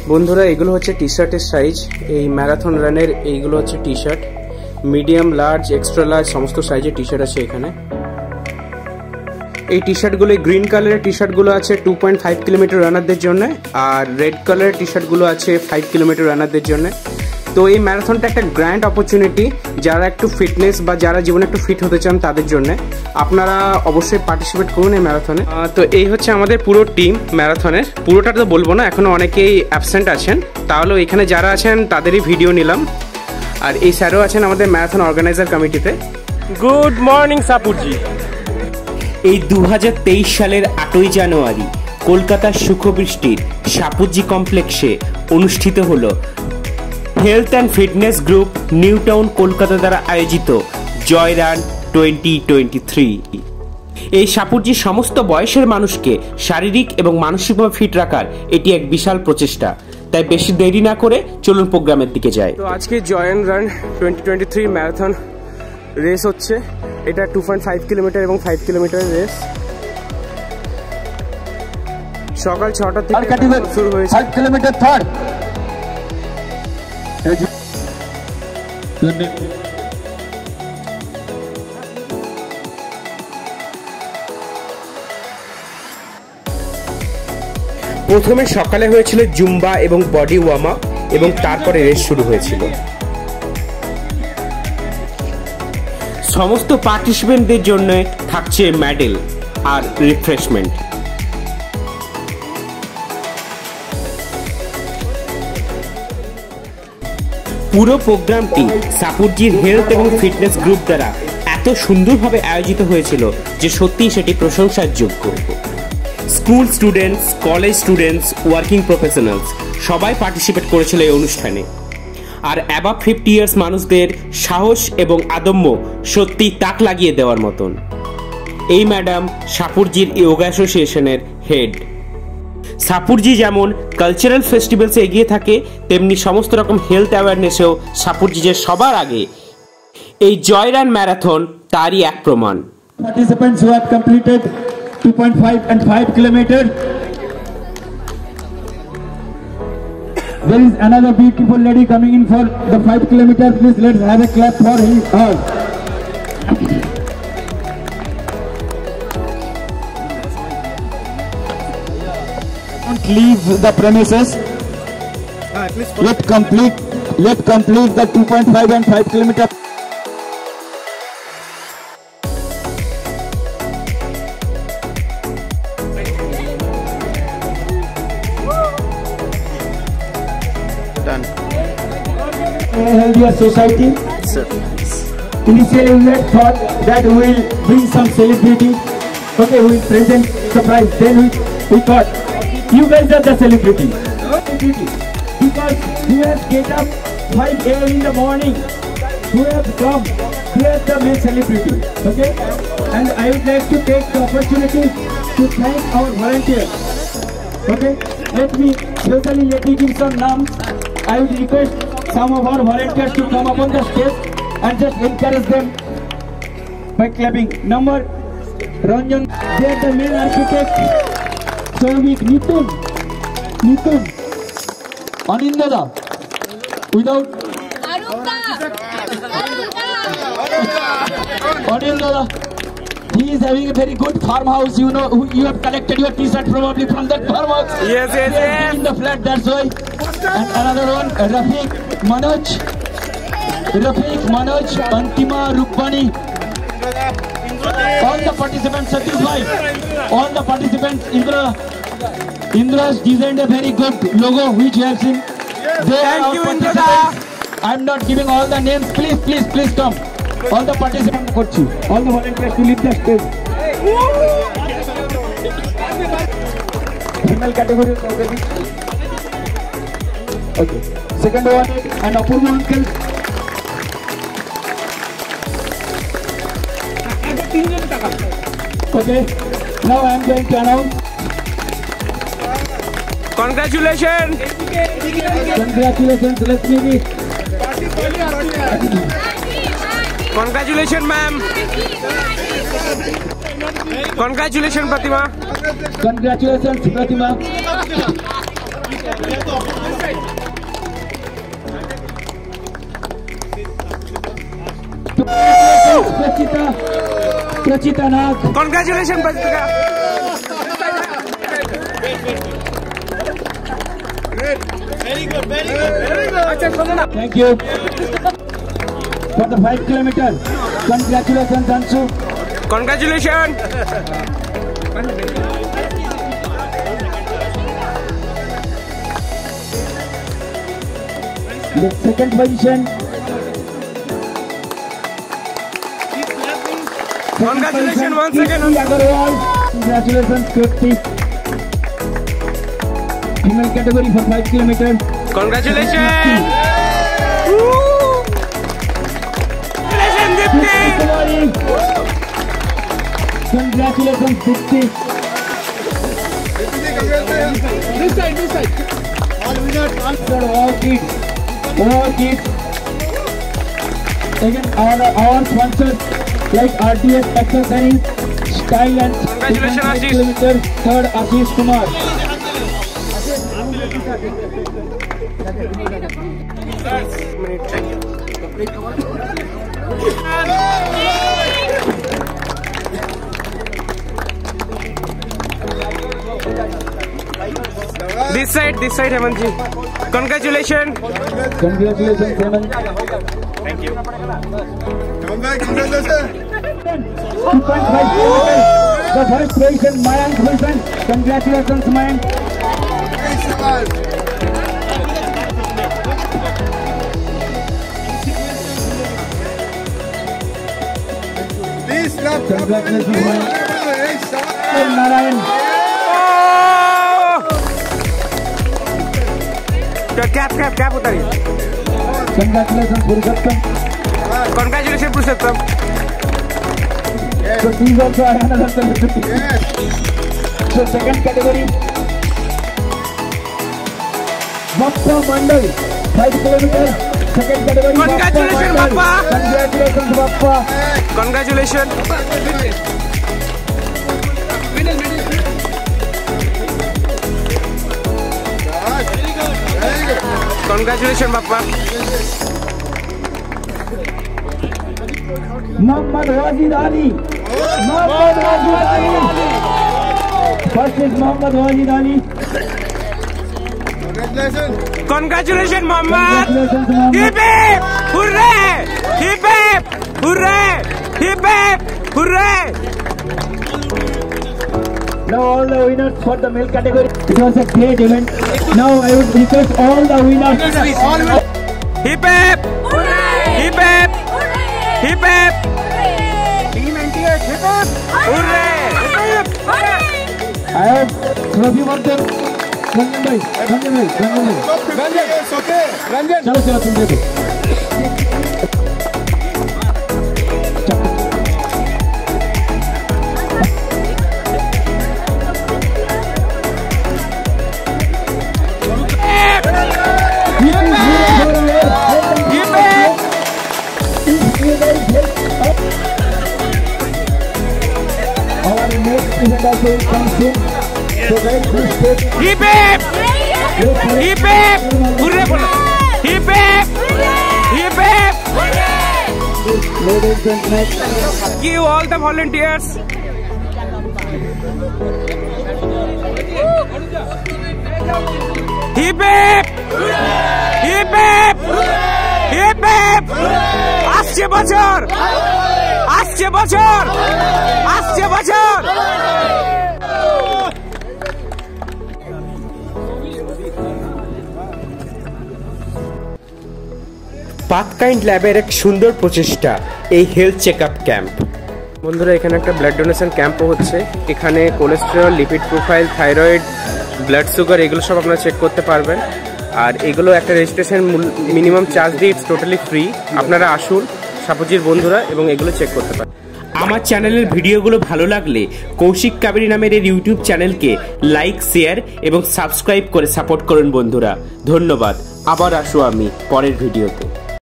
বন্ধুরা এগুলো হচ্ছে টি শার্টের সাইজ। এই ম্যারাথন রানের এইগুলো হচ্ছে T shirt, medium, large, extra large সমস্ত সাইজের টি শার্ট আছে এখানে। এই টি শার্টগুলো, গ্রিন কালারের টি শার্টগুলো আছে 2.5 কিলোমিটার রানারদের জন্য, আর রেড কালারের টি শার্টগুলো আছে 5 কিলোমিটার রানারদের জন্য। তো এই ম্যারাথনটা একটা গ্র্যান্ড অপরচুনিটি যারা একটু ফিটনেস বা যারা জীবনে একটু ফিট হতে চান তাদের জন্য। আপনারা অবশ্যই পার্টিসিপেট করুন এই ম্যারাথনে। তো এই হচ্ছে আমাদের পুরো টিম ম্যারাথনের। পুরোটা তো বলবো না, এখনো অনেকেই অ্যাবসেন্ট আছেন, তাহলে এখানে যারা আছেন তাদেরই ভিডিও নিলাম। আর এই স্যারও আছেন আমাদের ম্যারাথন অর্গানাইজার কমিটিতে। Good morning Shapoorji. এই 2023 সালের 8ই জানুয়ারি কলকাতার সুখবৃষ্টির সাপুরজি কমপ্লেক্সে অনুষ্ঠিত হলো health and fitness group New Town Kolkata দ্বারা আয়োজিত জয় রান 2023। এই সাপুরজি সমস্ত বয়সের মানুষকে শারীরিক এবং মানসিকভাবে ফিট রাখার এটি এক বিশাল প্রচেষ্টা। তাই বেশি দেরি না করে চলুন প্রোগ্রামের দিকে যাই। তো আজকে জয় রান 2023 ম্যারাথন রেস হচ্ছে। এটা 2.5 কিলোমিটার এবং 5 কিলোমিটার রেস। সকাল 6টা থেকে শুরু হয়েছে। 5 কিলোমিটার থার্ড। প্রথমে সকালে হয়েছিল জুম্বা এবং বডি ওয়ার্ম আপ এবং তারপরে রেস শুরু হয়েছিল। সমস্ত পার্টিসিপেন্টদের জন্য থাকছে মেডেল আর রিফ্রেশমেন্ট। পুরো প্রোগ্রামটি সাপুরজির হেলথ এবং ফিটনেস গ্রুপ দ্বারা এত সুন্দরভাবে আয়োজিত হয়েছিল যে সত্যিই সেটি প্রশংসার যোগ্য। School students, college students, working professionals সবাই পার্টিসিপেট করেছিল এই অনুষ্ঠানে। আর অ্যাবাভ 50 ইয়ার্স মানুষদের সাহস এবং আদম্য সত্যি তাক লাগিয়ে দেওয়ার মতন। এই ম্যাডাম সাপুরজির ইয়োগা অ্যাসোসিয়েশনের হেড। সাপুরজি যেমন কালচারাল ফেস্টিভ্যালসে এগিয়ে থাকে, তেমনি সমস্ত রকম হেলথ অ্যাওয়ারনেসেও সাপুরজি যে সবার আগে। এই জয় রান ম্যারাথন তারই এক প্রমাণ। Participants who have completed 2.5 and 5 kilometer. There is another beautiful lady coming in for the 5 kilometer. Please let's have a clap for her. Don't leave the premises. Let's complete the 2.5 and 5 kilometer. Done. A healthier society. Sir. Initially we had thought that we will bring some celebrity. Okay, we will present surprise. Then we thought you guys are the celebrity. Because you have get up 5 a.m. in the morning. You have come. You are the main celebrity. Okay? And I would like to take the opportunity to thank our volunteers. Okay? Let me give some names. I would request some of our volunteers to come up on the stage and just encourage them by clapping. Number Ranjan, they are the main architect. Souvik, Nitun, Anindada, without Anindada, he is having a very good farmhouse. You know, you have collected your T-shirt probably from that farmhouse. Yes. In the flat, that's why. And another one, Rafiq, Manoj, Antima, Rukmani. All the participants, Satish bhai, all the participants, Indra's designed a very good logo which you have seen. Thank you, Indra. I'm not giving all the names. Please come. All the participants, all the volunteers to leave the stage. Female category. Okay. Second one, and Apurva uncle. Okay. Now I am going to announce. Congratulations. Let's meet it. Congratulations, ma'am. Congratulations, Pratima. Congratulations, Pratima. Prachita Nag. Congratulations, Prachita. Thank you. For the 5 kilometers. Congratulations, Anshu. Congratulations. The second position. Congratulations once again. Agarwal. Congratulations, Kirti. Female category for 5 kilometers. Congratulations. Congratulations, Dipti. Congratulations, Dipti. This side. All winners, All kids. Again, our sponsors like RDS Accessories, Style and Congratulations, Ashish. kilometers. Third, Ashish Kumar. This side, Hemant ji. Congratulations. Congratulations, Hemant. Thank you. come back, congratulations. 2.5 kilometers. The first position, Mayank Wilson. Congratulations, Mayank. Please clap. Congratulations, Mayank. Hey, Narayan. Cap utari. Congratulations, Purushottam. Congratulations, Purushottam. So these also are another celebrity. So second category, Bappa Mandal, 5 kilometers. Second category, Congratulations, Bappa Mandal. Bappa. Congratulations, Bappa. Congratulations. Congratulations, Bappa. Muhammad Wajid Ali. Muhammad Wajid Ali. First is Muhammad Wajid Ali. Congratulations. Congratulations, Muhammad. Congratulations, Muhammad. Hip hip! Hooray! Hip hip! Hooray! Hip hip! Hooray! Now all the winners for the male category. It was a great event. Now I would request all the winners. Hip hip! Hip hip! Hip hip! Team NTH, hip hip! Hooray! I have trophy for them. Ranjan bhai. It's okay. Ranjan. चलो तुम देखो. Our next event also will come soon. So guys, please take. Hip hip! Hip hip! Hooray! Bolo. Hip hip! Hip hip! Ladies and gentlemen, Thank you all the volunteers. Hip hip! Hip hip! Hip hip! আসছে বছর! আসছে বছর! আসছে বছর! পাথকাইন্ড ল্যাবের এক সুন্দর প্রচেষ্টা এই হেলথ চেকআপ ক্যাম্প। বন্ধুরা, এখানে একটা ব্লাড ডোনেশন ক্যাম্পও হচ্ছে। এখানে cholesterol, lipid profile, thyroid, blood sugar এগুলো সব আপনারা চেক করতে পারবেন। আর এগুলো একটা রেজিস্ট্রেশন মিনিমাম চার্জ দিয়ে ইটস টোটালি ফ্রি। আপনারা আসুন সাপুজির বন্ধুরা এবং এগুলো চেক করতে পারেন। আমার চ্যানেলের ভিডিওগুলো ভালো লাগলে কৌশিক কাবেরী নামের এই ইউটিউব চ্যানেলকে লাইক, শেয়ার এবং সাবস্ক্রাইব করে সাপোর্ট করুন বন্ধুরা। ধন্যবাদ। আবার আসবো আমি পরের ভিডিওতে।